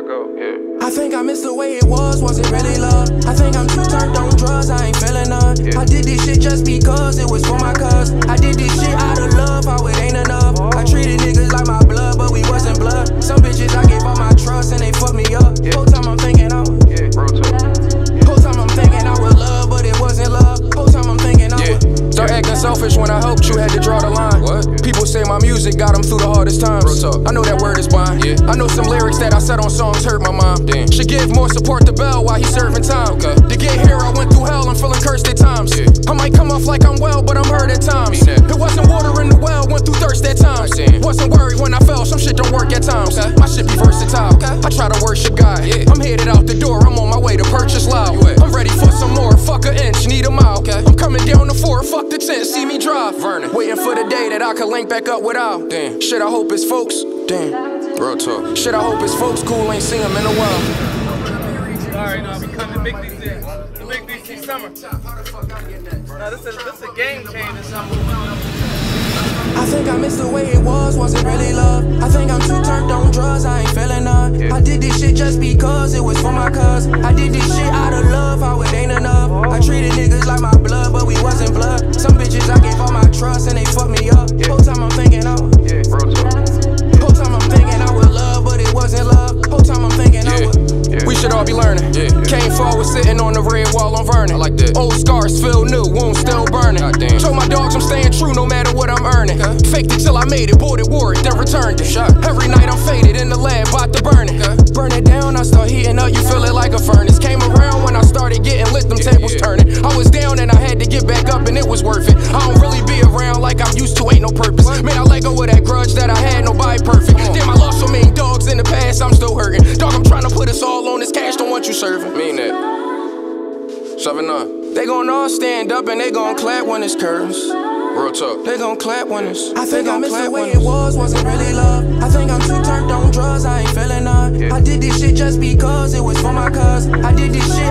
go, yeah. I think I missed the way it was it really love? I think I'm too turned on drugs, I ain't feeling none. I did this shit just because it was for my cuz. I did this shit out of love, how it ain't enough. I treated niggas like my blood, but we wasn't blood. Some bitches I gave all my trust and they fucked me up. Whole time I'm thinking I was. Whole time I'm thinking I was love, but it wasn't love. Whole time I'm thinking I was. Start acting selfish when I helped you, had to draw the line. What? People say my music got them through the hardest times. I know that word is blind. I know some lyrics that I said on songs hurt my mom. Should give more support to Bell while he's serving time. To get here, I went through hell, I'm feeling cursed at times. I might come off like I'm well, but I'm hurt at times. It wasn't water in the well, went through thirst at times. Wasn't worried when I fell, some shit don't work at times. My shit be versatile, I try to worship God. I'm headed out the door, I'm on my way to purchase loud. I'm ready for some more, fuck an inch, need a mile. I'm coming down the 4, fuck the 10, see me drive. Waiting for the day that I can link back up with Al. Shit, I hope his folks, real talk. Shit, I hope his folks cool, ain't seen him in a while. Alright, no, we coming big DC. The big DC summer. No, this is a game changer summer. I think I missed the way it was it really love? I think I'm too turned on drugs, I ain't feeling none. I did this shit just because it was for my cuz. I did this shit out of love, how it ain't enough. I treated niggas like my blood, but we wasn't blood. Some bitches I gave all my trust and they fucked me up. Whole time I'm thinking I was. Whole time I'm thinking I was love, but it wasn't love. Whole time I'm thinking I was. We should all be learning. Came forward sitting on the red wall on Vernon. I like that. Old scars feel new, wounds still burning. Told my dogs I'm staying true no matter what I'm earning. Faked it till I made it, bought it, wore it, then returned it. Every night I'm faded in the lab, about to burn it. Burn it down, I start heating up, you feel it like a furnace. Came around when I started getting lit, them tables turning. I was down and I had to get back up and it was worth it. I don't really be around like I'm used to, ain't no purpose. Man, I let go of that grudge that I had, nobody perfect. Damn, I lost so many dogs in the past, I'm still hurting. Dog, I'm trying to put us all on this cash, don't want you serving. Mean that. 7-9. They gon' all stand up and they gon' clap when it's curtains. Real talk. They gon' clap when it's. I think I missed the way it wasn't really love? I think I'm too turned on drugs, I ain't feeling none. I did this shit just because it was for my cuz. I did this shit